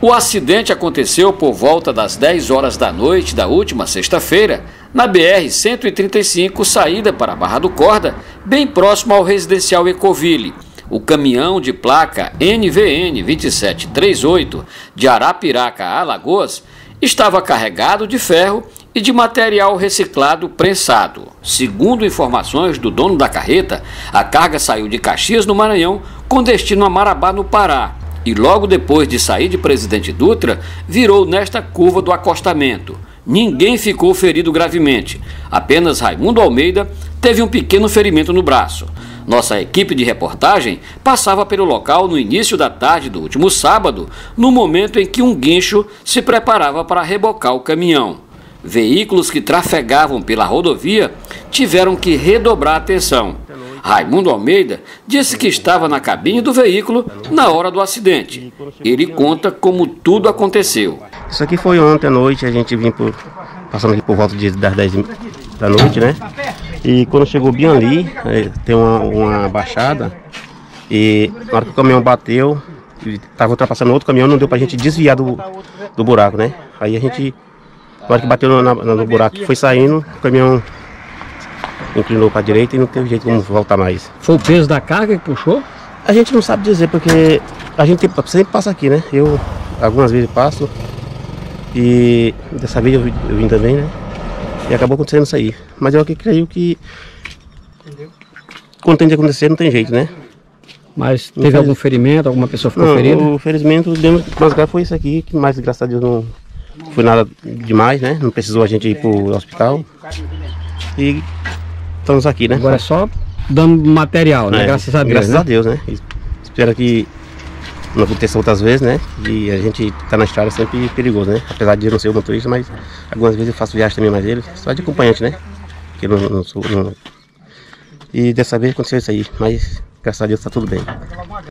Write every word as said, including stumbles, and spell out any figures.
O acidente aconteceu por volta das dez horas da noite da última sexta-feira, na B R cento e trinta e cinco, saída para a Barra do Corda, bem próximo ao residencial Ecoville. O caminhão de placa N V N vinte e sete trinta e oito de Arapiraca, Alagoas, estava carregado de ferro e de material reciclado prensado. Segundo informações do dono da carreta, a carga saiu de Caxias, no Maranhão, com destino a Marabá, no Pará, e logo depois de sair de Presidente Dutra, virou nesta curva do acostamento. Ninguém ficou ferido gravemente, apenas Raimundo Almeida teve um pequeno ferimento no braço. Nossa equipe de reportagem passava pelo local no início da tarde do último sábado, no momento em que um guincho se preparava para rebocar o caminhão. Veículos que trafegavam pela rodovia tiveram que redobrar a atenção. Raimundo Almeida disse que estava na cabine do veículo na hora do acidente. Ele conta como tudo aconteceu. Isso aqui foi ontem à noite, a gente vinha por, passando aqui por volta de, das dez da noite, né? E quando chegou bem ali, tem uma, uma baixada, e na hora que o caminhão bateu, estava ultrapassando outro caminhão, não deu pra gente desviar do, do buraco, né? Aí a gente, na hora que bateu no, no, no buraco, foi saindo, o caminhão inclinou para a direita e não teve jeito como voltar mais. Foi o peso da carga que puxou? A gente não sabe dizer, porque a gente sempre passa aqui, né? Eu algumas vezes passo, e dessa vez eu vim, eu vim também, né? E acabou acontecendo isso aí. Mas eu que creio que quando tem de acontecer não tem jeito, né? Mas teve faz... algum ferimento, alguma pessoa ficou não, ferida? O ferimento mais grave foi isso aqui, que mais graças a Deus não foi nada demais, né? Não precisou a gente ir pro hospital. E estamos aqui, né? Agora é só dando material, né? É, graças a Deus. Graças né? a Deus, né? Espero que não aconteça outras vezes, né? E a gente tá na estrada sempre perigoso, né? Apesar de eu não ser o motorista, mas algumas vezes eu faço viagem também mais ele, só de acompanhante, né? Que eu não, não sou. Não... E dessa vez aconteceu isso aí, mas graças a Deus tá tudo bem.